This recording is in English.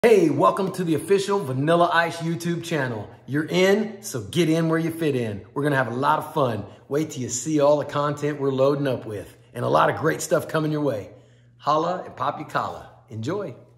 Hey, welcome to the official Vanilla Ice YouTube channel. You're in, so get in where you fit in. We're gonna have a lot of fun. Wait till you see all the content we're loading up with and a lot of great stuff coming your way. Holla and pop your collar. Enjoy.